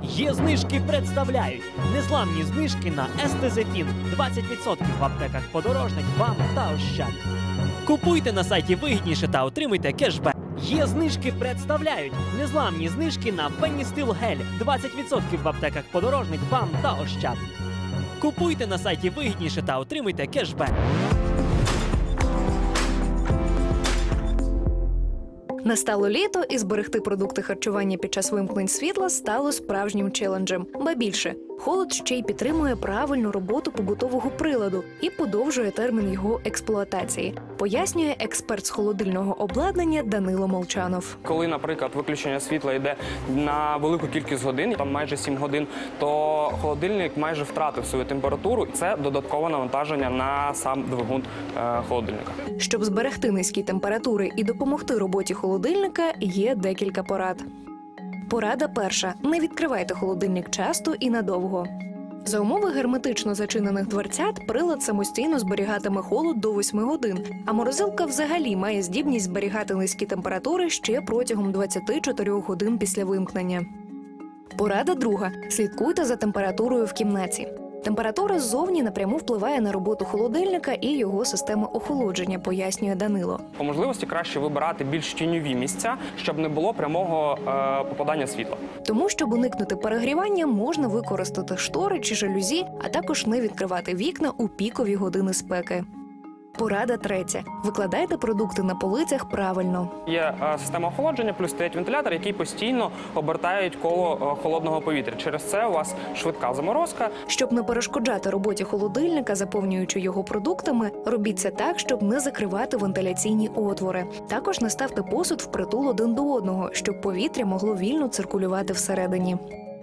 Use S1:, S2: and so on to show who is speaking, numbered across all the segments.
S1: Є знижки представляють незламні знижки на Естезефін. 20% в аптеках «Подорожник», «Вам» та «Ощад». Купуйте на сайті вигідніше та отримуйте кешбек. Є знижки представляють незламні знижки на Пенністил Гель. 20% в аптеках «Подорожник», «Вам» та «Ощад». Купуйте на сайті вигідніше та отримуйте кешбек.
S2: Настало літо, і зберегти продукти харчування під час вимкнень світла стало справжнім челенджем. Ба більше, холод ще й підтримує правильну роботу побутового приладу і подовжує термін його експлуатації, пояснює експерт з холодильного обладнання Данило Молчанов.
S3: Коли, наприклад, виключення світла йде на велику кількість годин, там майже 7 годин, то холодильник майже втратив свою температуру. Це додаткове навантаження на сам двигун холодильника.
S2: Щоб зберегти низькі температури і допомогти роботі холодильника, є декілька порад. Порада перша. Не відкривайте холодильник часто і надовго. За умови герметично зачинених дверцят прилад самостійно зберігатиме холод до 8 годин, а морозилка взагалі має здібність зберігати низькі температури ще протягом 24 годин після вимкнення. Порада друга. Слідкуйте за температурою в кімнаті. Температура ззовні напряму впливає на роботу холодильника і його системи охолодження, пояснює Данило.
S3: По можливості краще вибирати більш тіньові місця, щоб не було прямого попадання світла.
S2: Тому, щоб уникнути перегрівання, можна використати штори чи жалюзі, а також не відкривати вікна у пікові години спеки. Порада третя. Викладайте продукти на полицях правильно.
S3: Є система охолодження, плюс стоять вентилятор, який постійно обертають коло холодного повітря. Через це у вас швидка заморозка.
S2: Щоб не перешкоджати роботі холодильника, заповнюючи його продуктами, робіть це так, щоб не закривати вентиляційні отвори. Також не ставте посуд впритул один до одного, щоб повітря могло вільно циркулювати всередині.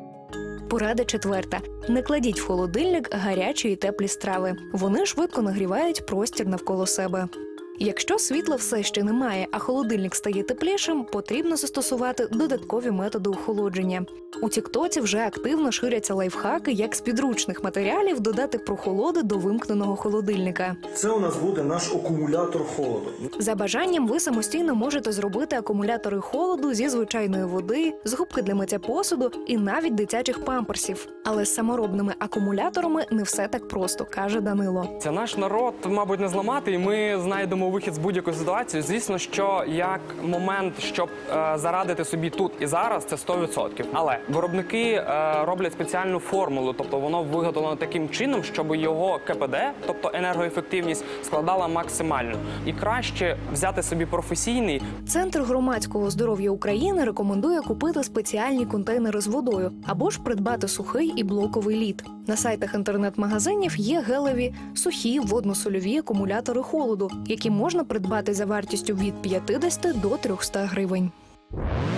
S2: Порада четверта. Не кладіть в холодильник гарячі і теплі страви. Вони швидко нагрівають простір навколо себе. Якщо світла все ще немає, а холодильник стає теплішим, потрібно застосувати додаткові методи охолодження. У тіктоці вже активно ширяться лайфхаки, як з підручних матеріалів додати прохолоди до вимкненого холодильника.
S4: Це у нас буде наш акумулятор холоду.
S2: За бажанням ви самостійно можете зробити акумулятори холоду зі звичайної води, з губки для миття посуду і навіть дитячих памперсів. Але з саморобними акумуляторами не все так просто, каже Данило.
S3: Це наш народ, мабуть, не зламати, і ми знайдемо вихід з будь-якої ситуації. Звісно, що як момент, щоб зарадити собі тут і зараз, це 100%. Але виробники роблять спеціальну формулу, тобто воно виготовлено таким чином, щоб його КПД, тобто енергоефективність, складала максимально. І краще взяти собі професійний.
S2: Центр громадського здоров'я України рекомендує купити спеціальні контейнери з водою або ж придбати сухий і блоковий лід. На сайтах інтернет-магазинів є гелеві, сухі, водно-сольові акумулятори холоду, які можна придбати за вартістю від 50 до 300 гривень.